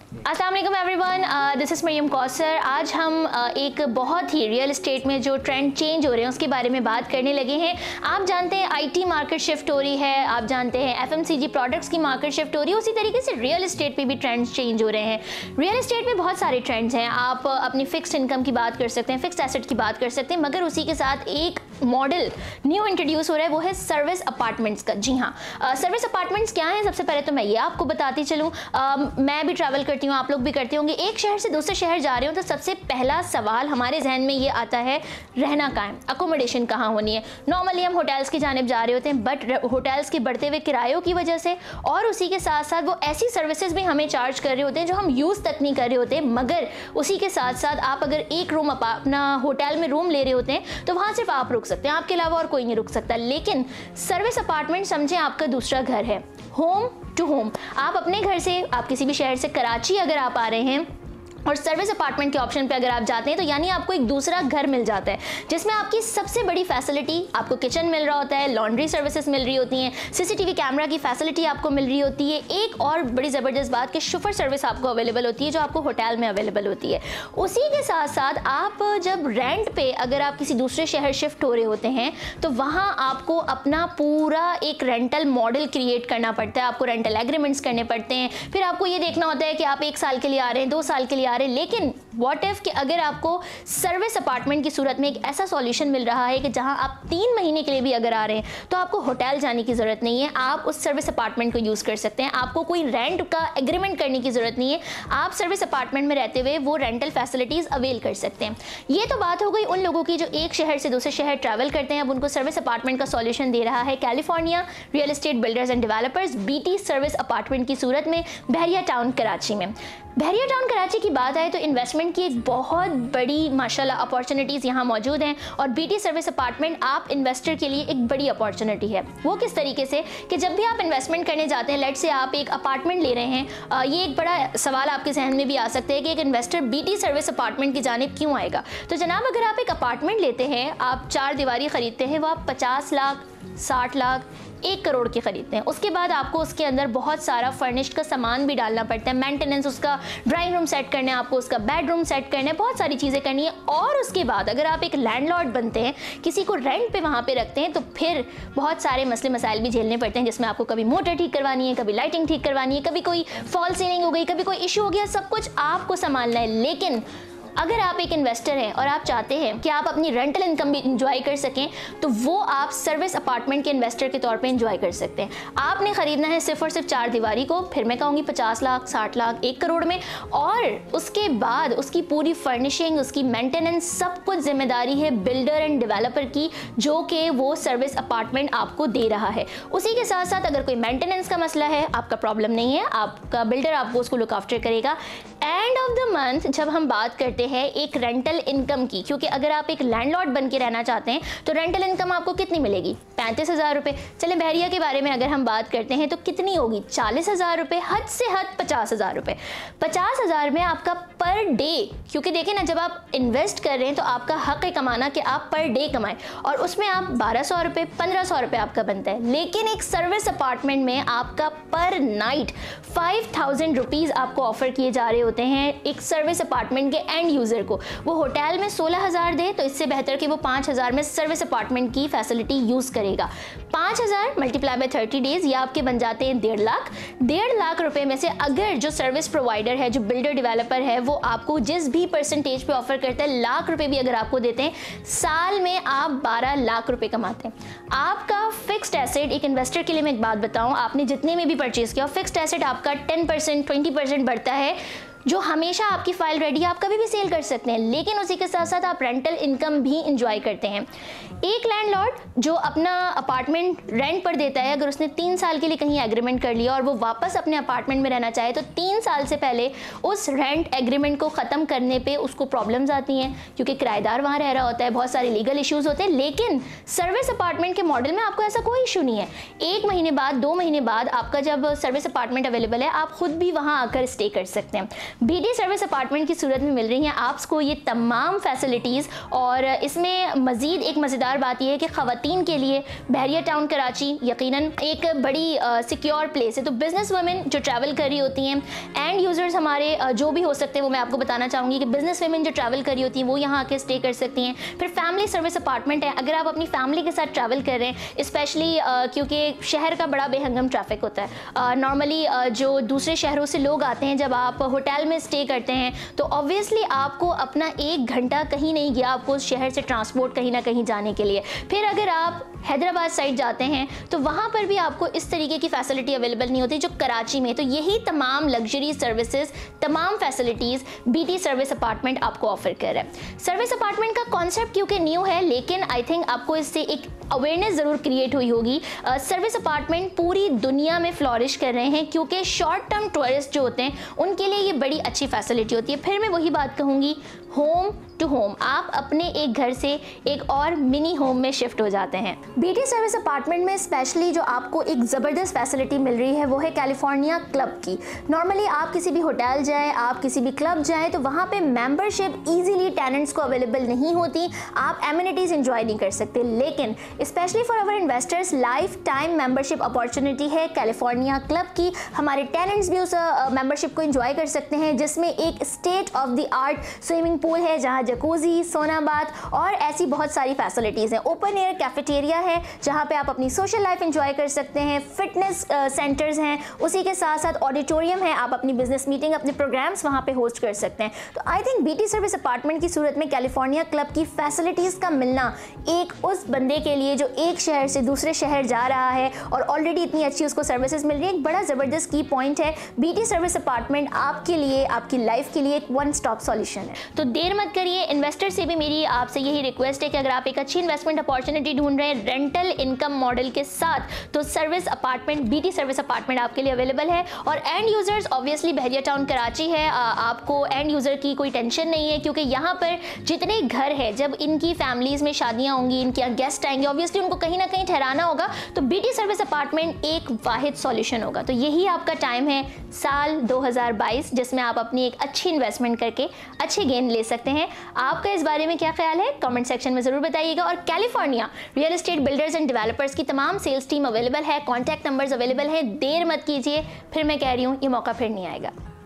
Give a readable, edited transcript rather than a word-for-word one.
अस्सलाम वालेकुम everyone, this is Mariam Kausar. आज हम एक बहुत ही रियल एस्टेट में जो ट्रेंड चेंज हो रहे हैं उसके बारे में बात करने लगे हैं। आप जानते हैं आईटी मार्केट शिफ्ट हो रही है, आप जानते हैं एफएमसीजी प्रोडक्ट्स की मार्केट शिफ्ट हो रही है, उसी तरीके से रियल एस्टेट पे भी ट्रेंड्स चेंज हो रहे हैं। रियल एस्टेट में बहुत सारे ट्रेंड्स हैं। आप अपनी फिक्स्ड इनकम की बात कर सकते हैं, फिक्स्ड एसेट की बात कर सकते हैं, मगर उसी के साथ एक मॉडल न्यू इंट्रोड्यूस हो रहा है, वो है सर्विस अपार्टमेंट्स का। जी हाँ, सर्विस अपार्टमेंट्स क्या है? सबसे पहले तो मैं ये आपको बताती चलूँ, मैं भी ट्रैवल करती हूँ, आप लोग भी करते होंगे। एक शहर से दूसरे शहर जा रहे हो तो सबसे पहला सवाल हमारे जहन में ये आता है, रहना कहाँ है, अकोमोडेशन कहाँ होनी है। नॉर्मली हम होटल्स की जानिब जा रहे होते हैं, बट होटल्स के बढ़ते हुए किरायों की वजह से और उसी के साथ साथ वो ऐसी सर्विसेज भी हमें चार्ज कर रहे होते हैं जो हम यूज़ तक नहीं कर रहे होते। मगर उसी के साथ साथ आप अगर एक रूम अपना होटल में रूम ले रहे होते हैं तो वहाँ सिर्फ आप रुक सकते हैं, आपके अलावा और कोई नहीं रुक सकता। लेकिन सर्विस अपार्टमेंट समझें आपका दूसरा घर है, होम टू होम। आप अपने घर से, आप किसी भी शहर से, कराची अगर आप आ रहे हैं और सर्विस अपार्टमेंट के ऑप्शन पे अगर आप जाते हैं तो यानी आपको एक दूसरा घर मिल जाता है जिसमें आपकी सबसे बड़ी फैसिलिटी, आपको किचन मिल रहा होता है, लॉन्ड्री सर्विसेज मिल रही होती हैं, सीसीटीवी कैमरा की फैसिलिटी आपको मिल रही होती है। एक और बड़ी ज़बरदस्त बात कि शुफर सर्विस आपको अवेलेबल होती है जो आपको होटल में अवेलेबल होती है। उसी के साथ साथ आप जब रेंट पे अगर आप किसी दूसरे शहर शिफ्ट हो रहे होते हैं तो वहाँ आपको अपना पूरा एक रेंटल मॉडल क्रिएट करना पड़ता है, आपको रेंटल एग्रीमेंट्स करने पड़ते हैं। फिर आपको ये देखना होता है कि आप 1 साल के लिए आ रहे हैं, 2 साल के लिए आ रहे हैं। लेकिन व्हाट इफ कि अगर आपको सर्विस अपार्टमेंट की सूरत में एक ऐसा सॉल्यूशन मिल रहा है कि जहां आप 3 महीने के लिए भी अगर आ रहे हैं तो आपको होटल जाने की ज़रूरत नहीं है, आप उस सर्विस अपार्टमेंट को यूज़ कर सकते हैं। आपको कोई रेंट का एग्रीमेंट करने की ज़रूरत नहीं है, आप सर्विस अपार्टमेंट में रहते हुए वो रेंटल फैसिलिटीज़ अवेल कर सकते हैं। ये तो बात हो गई उन लोगों की जो एक शहर से दूसरे शहर ट्रैवल करते हैं। अब उनको सर्विस अपार्टमेंट का सॉल्यूशन दे रहा है California real estate builders and developers, BT service apartment की सूरत में बहरिया टाउन कराची में। बहरिया टाउन कराची की बात आए तो इन्वेस्टमेंट की एक बहुत बड़ी माशाल्लाह अपॉर्चुनिटीज़ यहाँ मौजूद हैं और बीटी सर्विस अपार्टमेंट आप इन्वेस्टर के लिए एक बड़ी अपॉर्चुनिटी है। वो किस तरीके से कि जब भी आप इन्वेस्टमेंट करने जाते हैं, लेट से आप एक अपार्टमेंट ले रहे हैं, ये एक बड़ा सवाल आपके जहन में भी आ सकता है कि एक इन्वेस्टर बीटी सर्विस अपार्टमेंट की जानिब क्यों आएगा। तो जनाब, अगर आप एक अपार्टमेंट लेते हैं, आप 4 दीवारी ख़रीदते हैं, वो आप 50 लाख, 60 लाख, 1 करोड़ की खरीदते हैं। उसके बाद आपको उसके अंदर बहुत सारा फर्निश्ड का सामान भी डालना पड़ता है, मेंटेनेंस, उसका ड्राइंग रूम सेट करना है, आपको उसका बेडरूम सेट करना है, बहुत सारी चीज़ें करनी है। और उसके बाद अगर आप एक लैंडलॉर्ड बनते हैं, किसी को रेंट पे वहाँ पे रखते हैं, तो फिर बहुत सारे मसले मसाइल भी झेलने पड़ते हैं, जिसमें आपको कभी मोटर ठीक करवानी है, कभी लाइटिंग ठीक करवानी है, कभी कोई फॉल सीलिंग हो गई, कभी कोई इशू हो गया, सब कुछ आपको संभालना है। लेकिन अगर आप एक इन्वेस्टर हैं और आप चाहते हैं कि आप अपनी रेंटल इनकम भी इंजॉय कर सकें, तो वो आप सर्विस अपार्टमेंट के इन्वेस्टर के तौर पे इंजॉय कर सकते हैं। आपने ख़रीदना है सिर्फ और सिर्फ 4 दीवारी को, फिर मैं कहूँगी 50 लाख, 60 लाख, 1 करोड़ में, और उसके बाद उसकी पूरी फर्निशिंग, उसकी मेंटेनेंस, सब कुछ जिम्मेदारी है बिल्डर एंड डेवलपर की, जो कि वो सर्विस अपार्टमेंट आपको दे रहा है। उसी के साथ साथ अगर कोई मेंटेनेंस का मसला है, आपका प्रॉब्लम नहीं है, आपका बिल्डर आपको उसको लुक आफ्टर करेगा। एंड ऑफ द मंथ जब हम बात करते हैं एक रेंटल इनकम की, क्योंकि अगर आप एक लैंडलॉर्ड बन के रहना चाहते हैं तो रेंटल इनकम आपको कितनी मिलेगी? 35,000 रुपये। चले बहरिया के बारे में अगर हम बात करते हैं तो कितनी होगी? 40,000 रुपये, हद से हद 50,000 रुपये। 50,000 में आपका पर डे, क्योंकि देखिए ना, जब आप इन्वेस्ट कर रहे हैं तो आपका हक है कमाना कि आप पर डे कमाएं, और उसमें आप 1,200 रुपये, 1,500 रुपये आपका बनता है। लेकिन एक सर्विस अपार्टमेंट में आपका पर नाइट 5,000 रुपीज़ आपको ऑफर किए जा रहे होते हैं एक सर्विस अपार्टमेंट के एंड यूज़र को। वो होटल में 16,000 दे तो इससे बेहतर कि वो 5,000 में सर्विस अपार्टमेंट की फैसिलिटी यूज़ करेगा। 5,000 मल्टीप्लाई बाय 30 डेज, ये आपके बन जाते हैं 1.5 लाख। 1.5 लाख रुपए में से अगर जो सर्विस प्रोवाइडर है, जो बिल्डर डेवलपर है, वो आपको जिस भी परसेंटेज पे ऑफर करता है, लाख रुपए भी अगर आपको देते हैं, साल में आप 12 लाख रुपए कमाते हैं। आपका फिक्स्ड एसेट, एक इन्वेस्टर के लिए मैं एक बात बताऊं, आपने जितने में भी परचेज किया, फिक्स्ड एसेट आपका 10%, 20% बढ़ता है, जो हमेशा आपकी फाइल रेडी है, आप कभी भी सेल कर सकते हैं। लेकिन उसी के साथ साथ आप रेंटल इनकम भी इंजॉय करते हैं। एक लैंडलॉर्ड जो अपना अपार्टमेंट रेंट पर देता है, अगर उसने 3 साल के लिए कहीं एग्रीमेंट कर लिया और वो वापस अपने अपार्टमेंट में रहना चाहे, तो 3 साल से पहले उस रेंट एग्रीमेंट को ख़त्म करने पे उसको प्रॉब्लम्स आती हैं, क्योंकि किराएदार वहाँ रह रहा होता है, बहुत सारे लीगल इश्यूज होते हैं। लेकिन सर्विस अपार्टमेंट के मॉडल में आपको ऐसा कोई इशू नहीं है। 1 महीने बाद, 2 महीने बाद आपका जब सर्विस अपार्टमेंट अवेलेबल है, आप खुद भी वहाँ आकर स्टे कर सकते हैं। बीटी सर्विस अपार्टमेंट की सूरत में मिल रही हैं आपको ये तमाम फैसिलिटीज़। और इसमें मज़ीद एक मज़ेदार बात यह है कि ख़वातीन के लिए बहरिया टाउन कराची यकीनन एक बड़ी सिक्योर प्लेस है। तो बिज़नेस वुमेन जो ट्रैवल कर रही होती हैं, एंड यूज़र्स हमारे जो भी हो सकते हैं, वो मैं आपको बताना चाहूँगी कि बिज़नेस वुमेन जो ट्रैवल कर रही होती हैं वो यहाँ आके स्टे कर सकती हैं। फिर फैमिली सर्विस अपार्टमेंट है, अगर आप अपनी फैमिली के साथ ट्रैवल कर रहे हैं, स्पेशली क्योंकि शहर का बड़ा बेहंगम ट्रैफिक होता है। नॉर्मली जो दूसरे शहरों से लोग आते हैं, जब आप होटल में स्टे करते हैं तो ऑब्वियसली आपको अपना 1 घंटा कहीं नहीं गया, आपको उस शहर से ट्रांसपोर्ट कहीं ना कहीं जाने के लिए। फिर अगर आप हैदराबाद साइड जाते हैं तो वहाँ पर भी आपको इस तरीके की फैसिलिटी अवेलेबल नहीं होती जो कराची में। तो यही तमाम लग्जरी सर्विसेज, तमाम फैसिलिटीज़ बीटी सर्विस अपार्टमेंट आपको ऑफर कर रहा है। सर्विस अपार्टमेंट का कॉन्सेप्ट क्योंकि न्यू है, लेकिन आई थिंक आपको इससे एक अवेयरनेस ज़रूर क्रिएट हुई होगी। सर्विस अपार्टमेंट पूरी दुनिया में फ्लॉरिश कर रहे हैं क्योंकि शॉर्ट टर्म टूरिस्ट जो होते हैं उनके लिए ये बड़ी अच्छी फैसिलिटी होती है। फिर मैं वही बात कहूँगी, होम टू होम, आप अपने एक घर से एक और मिनी होम में शिफ्ट हो जाते हैं। बीटी सर्विस अपार्टमेंट में स्पेशली जो आपको एक ज़बरदस्त फैसिलिटी मिल रही है वो है कैलिफोर्निया क्लब की। नॉर्मली आप किसी भी होटल जाएं, आप किसी भी क्लब जाएं तो वहाँ पे मेंबरशिप इजीली टेनेंट्स को अवेलेबल नहीं होती, आप एमिनिटीज़ एंजॉय नहीं कर सकते। लेकिन specially for our investors life time membership opportunity है कैलिफोर्निया क्लब की। हमारे टेनेंट्स भी उस मेंबरशिप को एंजॉय कर सकते हैं, जिसमें एक state of the art swimming pool है, जहाँ जकूजी, सोना बाथ और ऐसी बहुत सारी फैसिलिटीज़ हैं। ओपन एयर कैफेटेरिया है जहाँ पे आप अपनी सोशल लाइफ एंजॉय कर सकते हैं। फिटनेस सेंटर्स हैं, उसी के साथ साथ ऑडिटोरियम है, आप अपनी बिजनेस मीटिंग, अपने प्रोग्राम्स वहाँ पे होस्ट कर सकते हैं। तो I think BT service apartment की सूरत में कैलिफोर्निया क्लब की फैसिलिटीज़ का मिलना एक उस बंदे के लिए जो एक शहर से दूसरे शहर जा रहा है और ऑलरेडी इतनी अच्छी उसको सर्विसेज मिल रही है, एक बड़ा ज़बरदस्त की पॉइंट है। बीटी सर्विस अपार्टमेंट आपके लिए, आपकी लाइफ के लिए एक वन स्टॉप सॉल्यूशन है। तो देर मत करिए, इन्वेस्टर से भी मेरी आपसे यही रिक्वेस्ट है कि अगर आप एक अच्छी इन्वेस्टमेंट अपॉर्चुनिटी ढूंढ रहे हैं रेंटल इनकम मॉडल के साथ, तो service apartment, BT service apartment आपके लिए अवेलेबल है। और end users obviously Bahria town Karachi है, आपको एंड यूजर की कोई टेंशन नहीं है क्योंकि यहाँ पर जितने घर है, जब इनकी फैमिलीज में शादियाँ होंगी, इनके यहाँ गेस्ट आएंगे, ऑब्वियसली उनको कहीं ना कहीं ठहराना होगा, तो बीटी सर्विस अपार्टमेंट एक वाहिद सॉल्यूशन होगा। तो यही आपका टाइम है साल 2022 जिसमें आप अपनी एक अच्छी इन्वेस्टमेंट करके अच्छे गेन ले सकते हैं। आपका इस बारे में क्या ख्याल है, कमेंट सेक्शन में जरूर बताइएगा। और California real estate builders and developers की तमाम सेल्स टीम अवेलेबल है, कॉन्टैक्ट नंबर्स अवेलेबल है, देर मत कीजिए। फिर मैं कह रही हूँ ये मौका फिर नहीं आएगा।